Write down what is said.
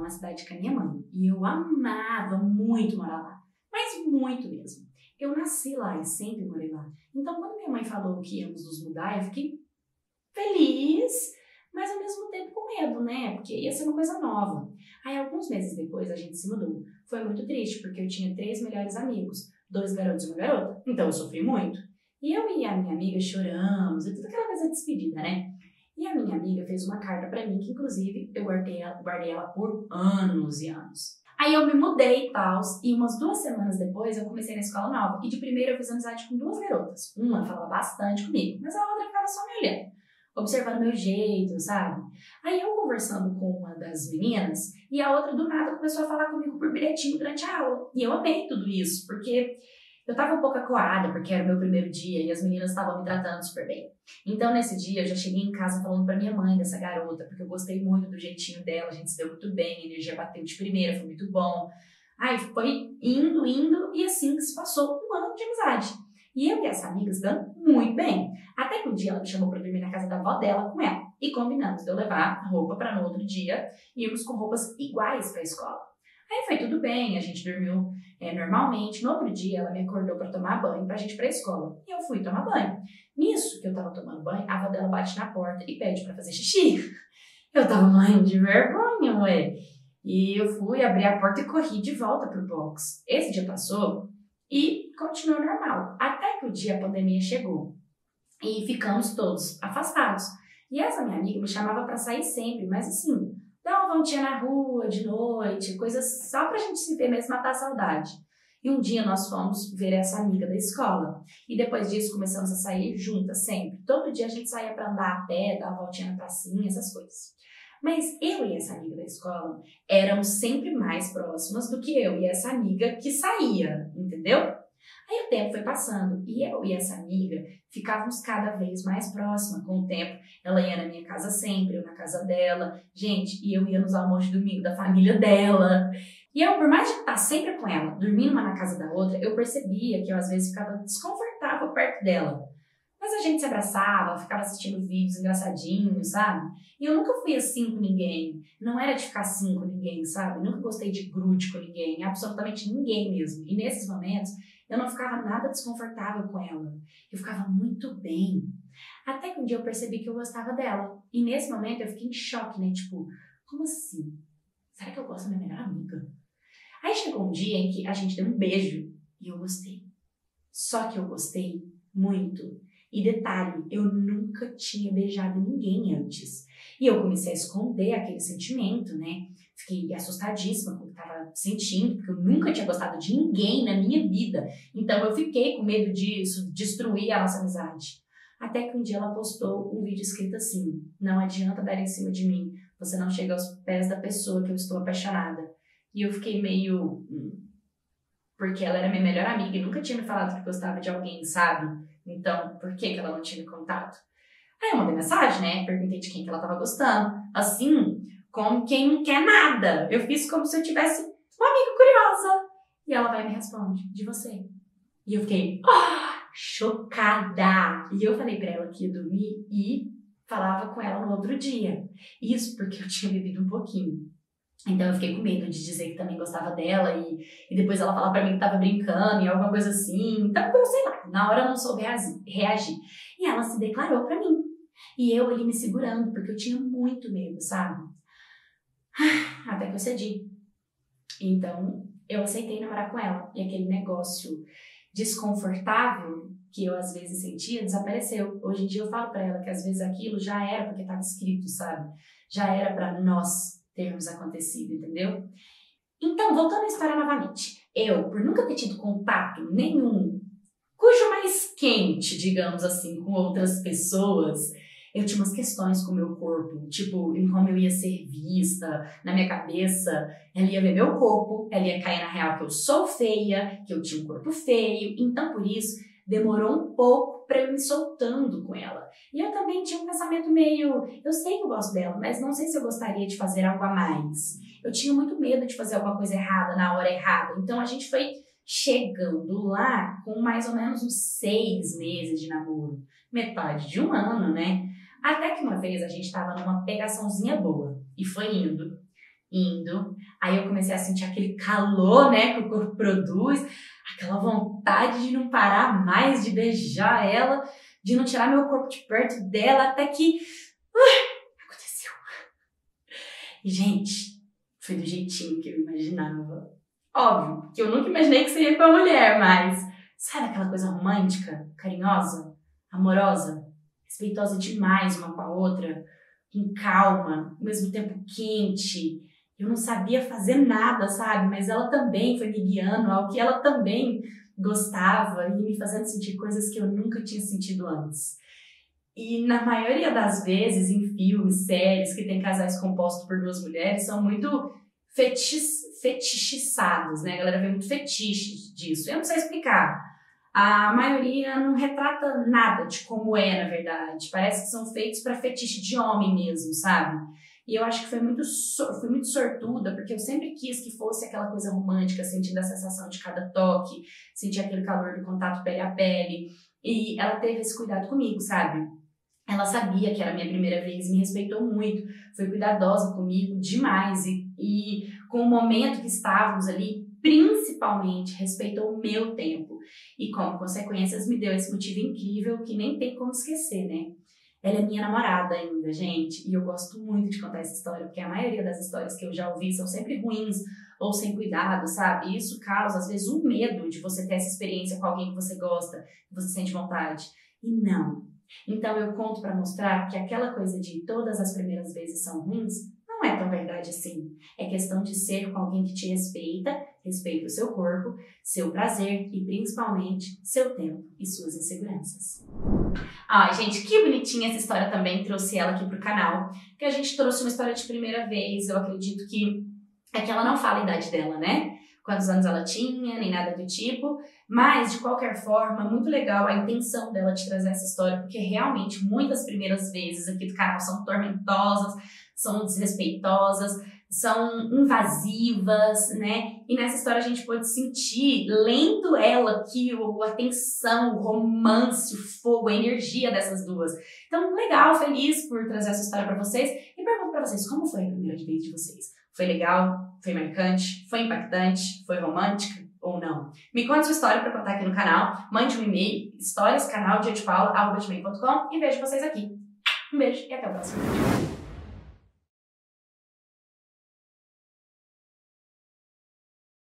na cidade com a minha mãe. E eu amava muito morar lá. Mas muito mesmo. Eu nasci lá e sempre morei lá. Então, quando minha mãe falou que íamos nos mudar, eu fiquei feliz, mas ao mesmo tempo com medo, né? Porque ia ser uma coisa nova. Aí, alguns meses depois, a gente se mudou. Foi muito triste, porque eu tinha 3 melhores amigos, 2 garotos e uma garota. Então, eu sofri muito. E eu e a minha amiga choramos, e toda aquela coisa de despedida, né? E a minha amiga fez uma carta pra mim, que inclusive eu guardei ela por anos e anos. Aí eu me mudei e tal, e umas 2 semanas depois eu comecei na escola nova. E de primeira eu fiz amizade com 2 garotas. Uma falava bastante comigo, mas a outra ficava só me olhando, observando meu jeito, sabe? Aí eu conversando com uma das meninas, e a outra do nada começou a falar comigo por bilhetinho durante a aula. E eu amei tudo isso, porque eu tava um pouco acuada, porque era o meu primeiro dia e as meninas estavam me tratando super bem. Então, nesse dia, eu já cheguei em casa falando pra minha mãe dessa garota, porque eu gostei muito do jeitinho dela, a gente se deu muito bem, a energia bateu de primeira, foi muito bom. Aí foi indo, e assim que se passou um ano de amizade. E eu e essa amiga se dando muito bem. Até que um dia ela me chamou pra dormir na casa da avó dela com ela. E combinamos de eu levar roupa pra no outro dia e irmos com roupas iguais pra escola. Aí foi tudo bem, a gente dormiu normalmente. No outro dia, ela me acordou pra tomar banho pra gente ir pra escola. E eu fui tomar banho. Nisso que eu tava tomando banho, a avó dela bate na porta e pede pra fazer xixi. Eu tava morrendo de vergonha, ué. E eu fui abrir a porta e corri de volta pro box. Esse dia passou e continuou normal. Até que o dia a pandemia chegou. E ficamos todos afastados. E essa minha amiga me chamava pra sair sempre, mas assim, dar uma voltinha na rua de noite, coisas só pra gente se ver mesmo, matar a saudade. E um dia nós fomos ver essa amiga da escola. E depois disso começamos a sair juntas sempre. Todo dia a gente saía pra andar a pé, dar uma voltinha na pracinha, essas coisas. Mas eu e essa amiga da escola éramos sempre mais próximas do que eu e essa amiga que saía, entendeu? Aí o tempo foi passando e eu e essa amiga ficávamos cada vez mais próximas com o tempo. Ela ia na minha casa sempre, eu na casa dela. Gente, e eu ia nos almoços de domingo da família dela. E eu, por mais de estar sempre com ela, dormindo uma na casa da outra, eu percebia que eu às vezes ficava desconfortável perto dela. Mas a gente se abraçava, ficava assistindo vídeos engraçadinhos, sabe? E eu nunca fui assim com ninguém. Não era de ficar assim com ninguém, sabe? Nunca gostei de grude com ninguém, absolutamente ninguém mesmo. E nesses momentos, eu não ficava nada desconfortável com ela. Eu ficava muito bem. Até que um dia eu percebi que eu gostava dela. E nesse momento eu fiquei em choque, né? Tipo, como assim? Será que eu gosto da minha melhor amiga? Aí chegou um dia em que a gente deu um beijo e eu gostei. Só que eu gostei muito. E detalhe, eu nunca tinha beijado ninguém antes. E eu comecei a esconder aquele sentimento, né? Fiquei assustadíssima com o que estava sentindo, porque eu nunca tinha gostado de ninguém na minha vida. Então eu fiquei com medo disso, destruir a nossa amizade. Até que um dia ela postou um vídeo escrito assim: não adianta dar em cima de mim, você não chega aos pés da pessoa que eu estou apaixonada. E eu fiquei meio... porque ela era minha melhor amiga e nunca tinha me falado que gostava de alguém, sabe? Então, por que ela não tinha me contado? Aí eu mandei mensagem, né? Perguntei de quem que ela tava gostando. Assim, como quem não quer nada. Eu fiz como se eu tivesse uma amiga curiosa. E ela vai e me responde: de você. E eu fiquei chocada. E eu falei pra ela que ia dormir e falava com ela no outro dia. Isso porque eu tinha bebido um pouquinho. Então eu fiquei com medo de dizer que também gostava dela e depois ela falar pra mim que tava brincando e alguma coisa assim. Então eu sei lá, na hora eu não soube reagir. E ela se declarou pra mim. E eu ali me segurando, porque eu tinha muito medo, sabe? Até que eu cedi. Então eu aceitei namorar com ela. E aquele negócio desconfortável que eu às vezes sentia desapareceu. Hoje em dia eu falo pra ela que às vezes aquilo já era porque tava escrito, sabe? Já era pra nós termos acontecido, entendeu? Então, voltando à história novamente. Eu, por nunca ter tido contato nenhum, cujo mais quente, digamos assim, com outras pessoas, eu tinha umas questões com o meu corpo, tipo, em como eu ia ser vista, na minha cabeça, ela ia ver meu corpo, ela ia cair na real que eu sou feia, que eu tinha um corpo feio, então por isso demorou um pouco pra eu me soltando com ela. E eu também tinha um pensamento meio, eu sei que eu gosto dela, mas não sei se eu gostaria de fazer algo a mais. Eu tinha muito medo de fazer alguma coisa errada na hora errada, então a gente foi chegando lá com mais ou menos uns 6 meses de namoro, metade de um ano, né? Até que uma vez a gente tava numa pegaçãozinha boa e foi indo. indo. Aí eu comecei a sentir aquele calor, né, que o corpo produz, aquela vontade de não parar mais de beijar ela, de não tirar meu corpo de perto dela, até que aconteceu. E, gente, foi do jeitinho que eu imaginava. Óbvio que eu nunca imaginei que seria com a mulher, mas sabe aquela coisa romântica, carinhosa, amorosa, respeitosa demais uma com a outra, com calma, ao mesmo tempo quente. Eu não sabia fazer nada, sabe? Mas ela também foi me guiando ao que ela também gostava e me fazendo sentir coisas que eu nunca tinha sentido antes. E na maioria das vezes, em filmes, séries que tem casais compostos por duas mulheres, são muito fetichizados, né? A galera vê muito fetiche disso. Eu não sei explicar. A maioria não retrata nada de como é, na verdade. Parece que são feitos para fetiche de homem mesmo, sabe? E eu acho que fui muito sortuda, porque eu sempre quis que fosse aquela coisa romântica, sentindo a sensação de cada toque, sentir aquele calor do contato pele a pele. E ela teve esse cuidado comigo, sabe? Ela sabia que era a minha primeira vez e me respeitou muito, foi cuidadosa comigo demais e com o momento que estávamos ali, principalmente respeitou o meu tempo e como consequências me deu esse motivo incrível que nem tem como esquecer, né? Ela é minha namorada ainda, gente, e eu gosto muito de contar essa história, porque a maioria das histórias que eu já ouvi são sempre ruins ou sem cuidado, sabe? E isso causa, às vezes, um medo de você ter essa experiência com alguém que você gosta, que você sente vontade. E não. Então eu conto para mostrar que aquela coisa de todas as primeiras vezes são ruins não é tão verdade assim. É questão de ser com alguém que te respeita, respeita o seu corpo, seu prazer e principalmente seu tempo e suas inseguranças. Ai, gente, que bonitinha essa história também, trouxe ela aqui pro canal, que a gente trouxe uma história de primeira vez. Eu acredito que é que ela não fala a idade dela, né? Quantos anos ela tinha, nem nada do tipo, mas de qualquer forma, muito legal a intenção dela de trazer essa história, porque realmente muitas primeiras vezes aqui do canal são tormentosas, são desrespeitosas, são invasivas, né? E nessa história a gente pode sentir, lendo ela aqui, a tensão, o romance, o fogo, a energia dessas duas. Então, legal, feliz por trazer essa história pra vocês. E pergunto pra vocês, como foi a primeira vez de vocês? Foi legal? Foi marcante? Foi impactante? Foi romântica? Ou não? Me conte sua história para contar aqui no canal. Mande um e-mail, historiascanaldiadepaula@gmail.com e vejo vocês aqui. Um beijo e até o próximo vídeo.